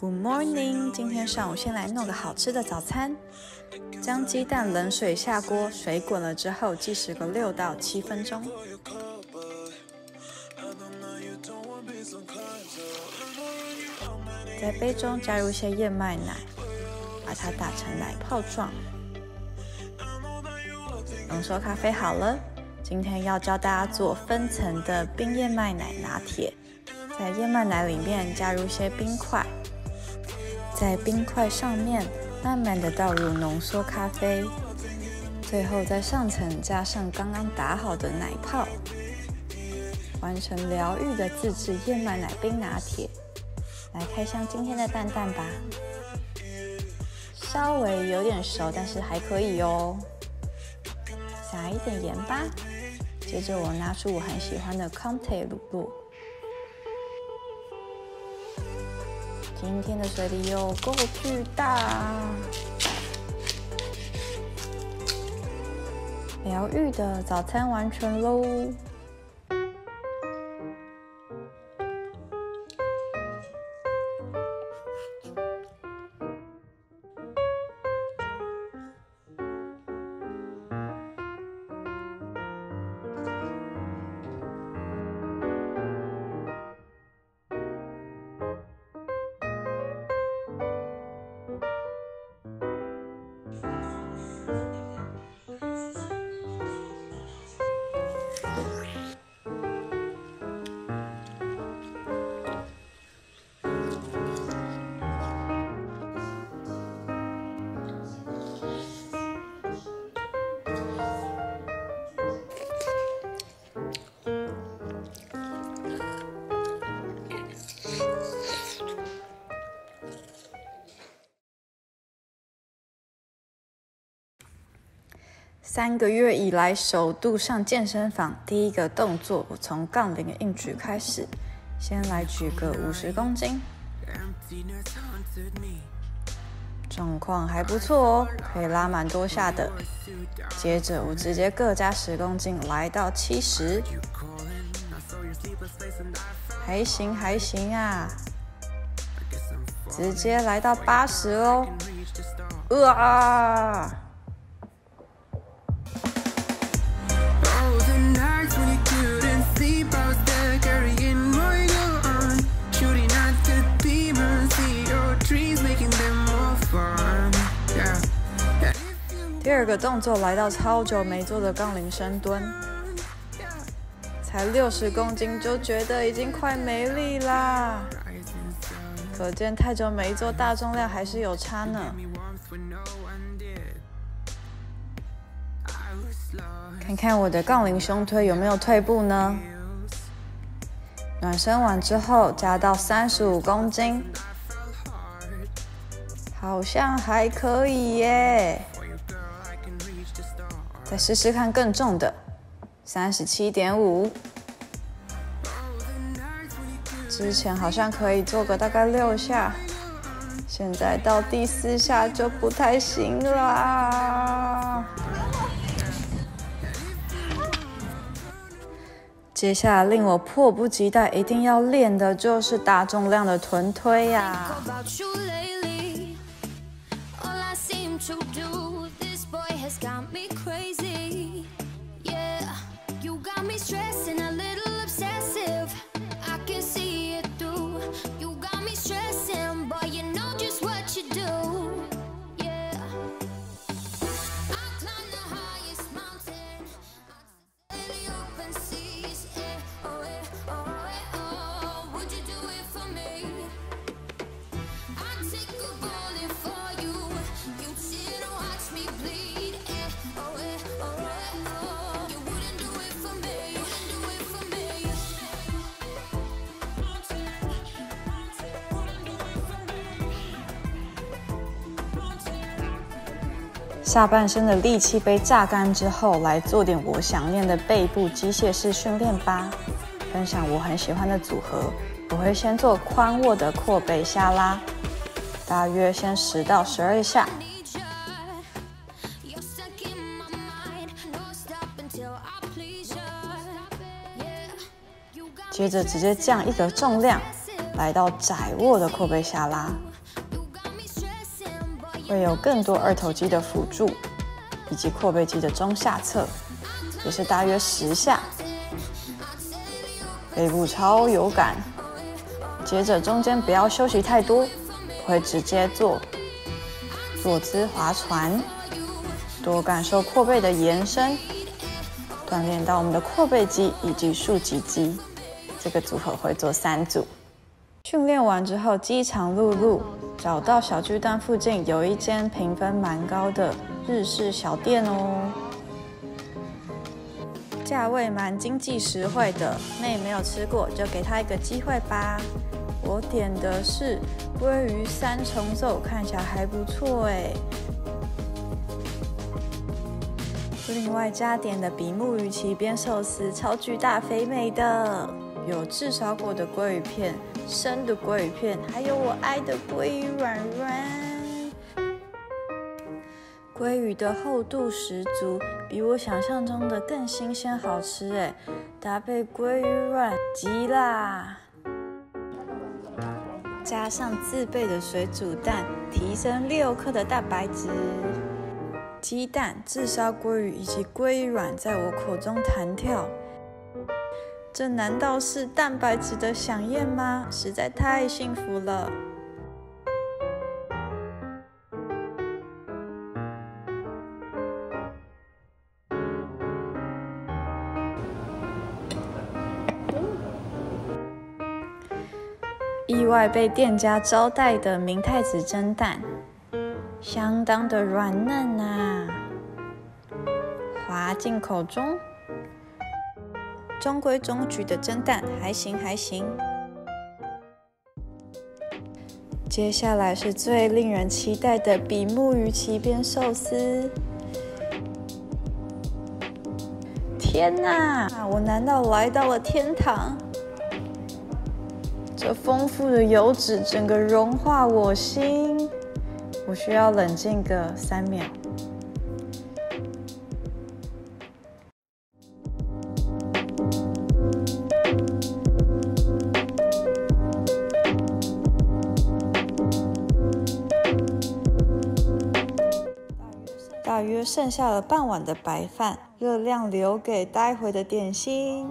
Good morning， 今天上午先来弄个好吃的早餐。将鸡蛋冷水下锅，水滚了之后计时个6到7分钟。在杯中加入一些燕麦奶，把它打成奶泡状。浓缩咖啡好了，今天要教大家做分层的冰燕麦奶拿铁。在燕麦奶里面加入一些冰块，在冰块上面慢慢的倒入浓缩咖啡，最后在上层加上刚刚打好的奶泡，完成疗愈的自制燕麦奶冰拿铁。来开箱今天的蛋蛋吧，稍微有点熟，但是还可以哦。撒一点盐巴，接着我拿出我很喜欢的 Comté 乳酪。今天的水梨有够巨大，疗愈的早餐完成喽。3个月以来首度上健身房，第一个动作我从杠铃硬举开始，先来举个50公斤，状况还不错哦，可以拉蛮多下的。接着我直接各加10公斤，来到70，还行还行啊，直接来到80哦，哇！第二个动作来到超久没做的杠铃深蹲，才60公斤就觉得已经快没力啦，可见太久没做大重量还是有差呢。看看我的杠铃胸推有没有退步呢？暖身完之后加到35公斤，好像还可以耶。再试试看更重的，37.5。之前好像可以做个大概6下，现在到第4下就不太行啦。接下来令我迫不及待一定要练的就是大重量的臀推呀。下半身的力气被榨干之后，来做点我想练的背部机械式训练吧。分享我很喜欢的组合，我会先做宽握的阔背下拉，大约先10到12下。接着直接降一个重量，来到窄握的阔背下拉， 会有更多二头肌的辅助，以及阔背肌的中下侧，也是大约10下。背部超有感。接着中间不要休息太多，会直接做坐姿划船，多感受阔背的延伸，锻炼到我们的阔背肌以及竖脊肌。这个组合会做3组。训练完之后，饥肠辘辘，找到小巨蛋附近有一间评分蛮高的日式小店哦，价位蛮经济实惠的，妹没有吃过就给她一个机会吧。我点的是鲑鱼3重奏，看起来还不错哎。另外加点的比目鱼鳍边寿司，超巨大肥美的，有炙烧过的鲑鱼片、生的鲑鱼片，还有我爱的鲑鱼软软。鲑鱼的厚度十足，比我想象中的更新鲜好吃哎，搭配鲑鱼软极辣。加上自备的水煮蛋，提升6克的蛋白质。鸡蛋、炙烧鲑鱼以及鲑鱼卵在我口中弹跳，这难道是蛋白质的飨宴吗？实在太幸福了。意外被店家招待的明太子蒸蛋，相当的软嫩啊，滑进口中，中规中矩的蒸蛋，还行还行。接下来是最令人期待的比目鱼鳍边寿司。天哪，我难道来到了天堂？这丰富的油脂整个融化我心，我需要冷静个3秒。大约剩下了半碗的白饭，热量留给待会的点心。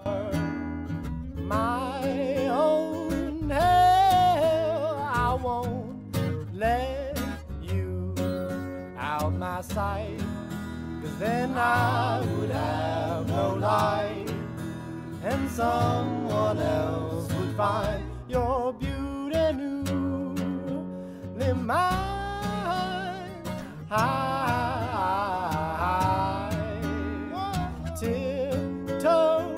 My sight, 'cause then I would have no life, and someone else would find your beauty newly mine. I tiptoe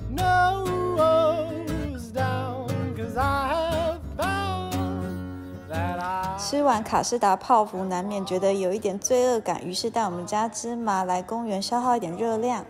nose down, 'cause I have found that I 吃完卡士达泡芙，难免觉得有一点罪恶感，于是带我们家芝麻来公园消耗一点热量。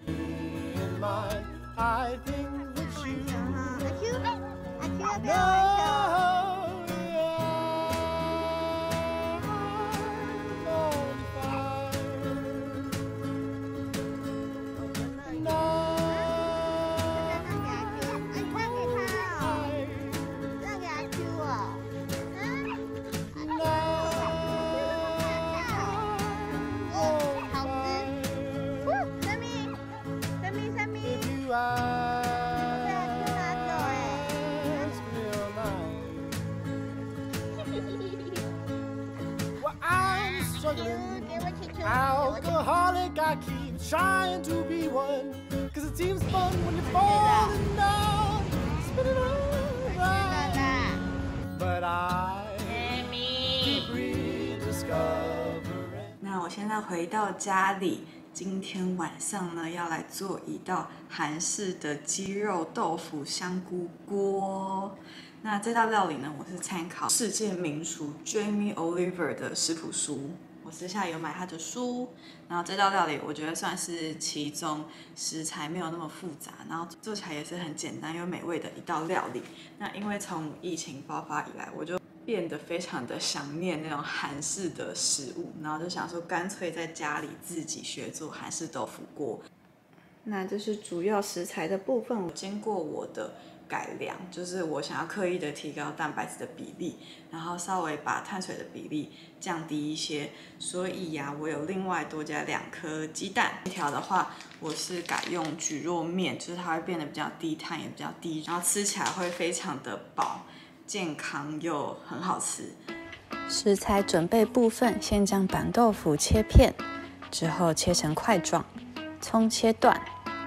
Alcoholic, I keep trying to be one, 'cause it seems fun when you're falling down, spinning around. But I keep rediscovering. 那我现在回到家里，今天晚上呢要来做一道韩式的鸡肉豆腐香菇锅。那这道料理呢，我是参考世界名厨 Jamie Oliver 的食谱书。我私下有买他的书，然后这道料理我觉得算是其中食材没有那么复杂，然后做起来也是很简单又美味的一道料理。那因为从疫情爆发以来，我就变得非常的想念那种韩式的食物，然后就想说干脆在家里自己学做韩式豆腐锅。那这是主要食材的部分，经过我的改良，就是我想要刻意的提高蛋白质的比例，然后稍微把碳水的比例降低一些，所以呀，我有另外多加2颗鸡蛋。面条的话，我是改用蒟蒻面，就是它会变得比较低碳，也比较低，然后吃起来会非常的饱，健康又很好吃。食材准备部分，先将板豆腐切片，之后切成块状，葱切段。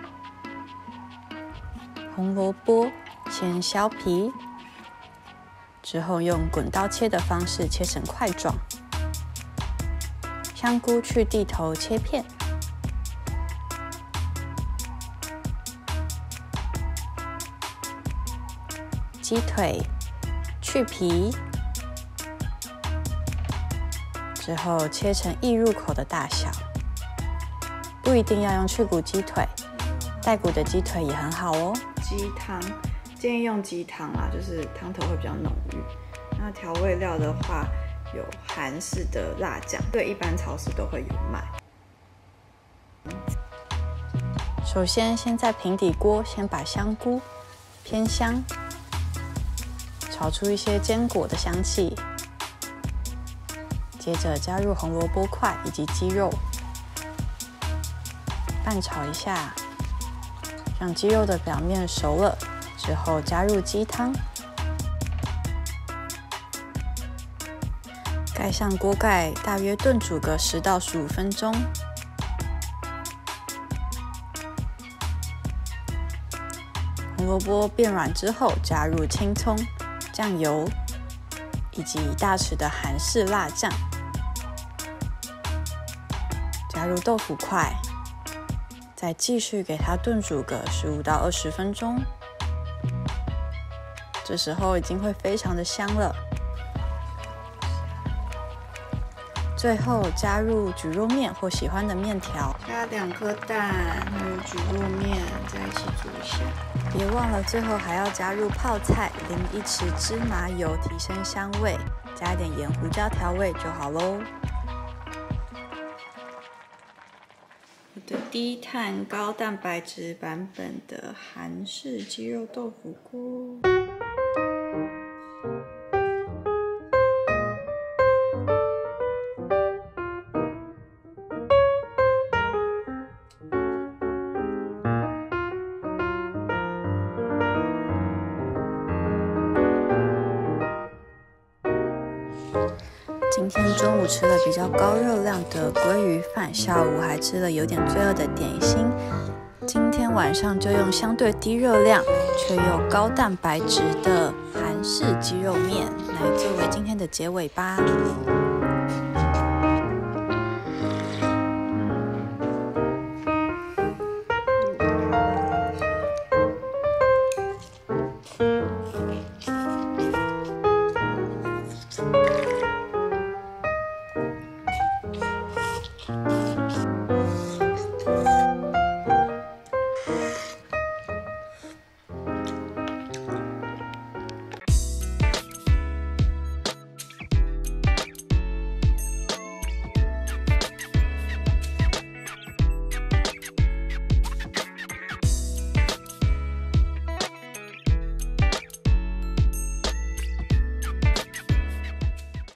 红萝卜先削皮，之后用滚刀切的方式切成块状。香菇去蒂头切片，鸡腿去皮，之后切成易入口的大小，不一定要用去骨鸡腿，带骨的鸡腿也很好哦。鸡汤建议用鸡汤啦，就是汤头会比较浓郁。那调味料的话，有韩式的辣酱，对，一般超市都会有卖。首先在平底锅先把香菇偏香，炒出一些坚果的香气，接着加入红萝卜块以及鸡肉，拌炒一下。让鸡肉的表面熟了之后，加入鸡汤，盖上锅盖，大约炖煮个10到15分钟。红萝卜变软之后，加入青葱、酱油以及1大匙的韩式辣酱，加入豆腐块。再继续给它炖煮个15到20分钟，这时候已经会非常的香了。最后加入蒟蒻面或喜欢的面条，加2颗蛋，还有蒟蒻面，在一起煮一下。别忘了最后还要加入泡菜，淋1匙芝麻油提升香味，加一点盐、胡椒调味就好咯。我的低碳高蛋白质版本的韩式鸡肉豆腐锅。今天中午吃了比较高热量的鲑鱼饭，下午还吃了有点罪恶的点心。今天晚上就用相对低热量却又高蛋白质的韩式鸡肉面来作为今天的结尾吧。